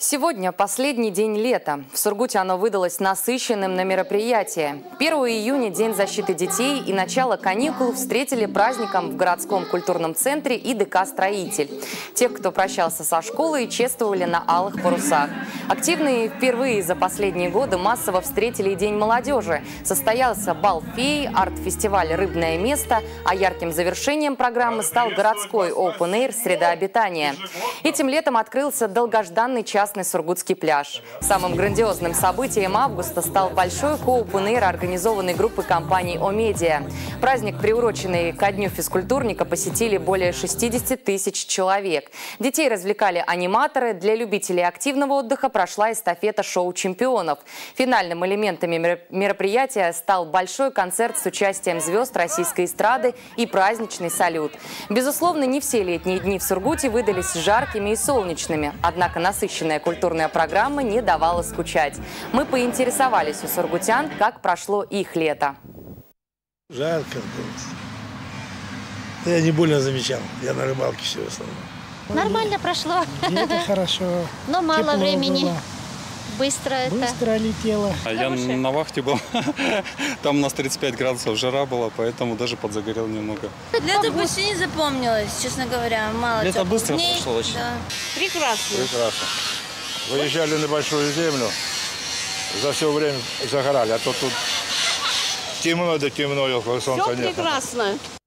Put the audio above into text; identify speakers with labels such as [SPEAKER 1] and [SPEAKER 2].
[SPEAKER 1] Сегодня последний день лета. В Сургуте оно выдалось насыщенным на мероприятия. 1 июня – День защиты детей и начало каникул встретили праздником в городском культурном центре и ДК «Строитель». Тех, кто прощался со школой, чествовали на алых парусах. Активные впервые за последние годы массово встретили и День молодежи. Состоялся бал феи, арт-фестиваль «Рыбное место», а ярким завершением программы стал городской Open Air «Среда обитания». Этим летом открылся долгожданный частный Сургутский пляж. Самым грандиозным событием августа стал большой Open Air, организованный группой компании «О-Медиа». Праздник, приуроченный ко Дню физкультурника, посетили более 60 тысяч человек. Детей развлекали аниматоры. Для любителей активного отдыха прошла эстафета шоу чемпионов. Финальным элементом мероприятия стал большой концерт с участием звезд российской эстрады и праздничный салют. Безусловно, не все летние дни в Сургуте выдались жаркими и солнечными. Однако насыщенная культурная программа не давала скучать. Мы поинтересовались у сургутян, как прошло их лето.
[SPEAKER 2] Жарко. Я не больно замечал. Я на рыбалке все в основном.
[SPEAKER 3] Нормально прошло.
[SPEAKER 4] Это хорошо.
[SPEAKER 3] Но мало
[SPEAKER 4] Тепло
[SPEAKER 3] времени.
[SPEAKER 4] было.
[SPEAKER 3] Быстро
[SPEAKER 4] летело.
[SPEAKER 5] Я на вахте был. Там у нас 35 градусов жара была, поэтому даже подзагорел немного.
[SPEAKER 6] Лето почти не запомнилось, честно говоря. Мало
[SPEAKER 5] Лето быстро
[SPEAKER 6] дней.
[SPEAKER 5] прошло очень.
[SPEAKER 6] Да. Прекрасно.
[SPEAKER 7] Прекрасно. Выезжали на большую землю, за все время загорали, а то тут темно, да темно, солнца нет.
[SPEAKER 6] Прекрасно.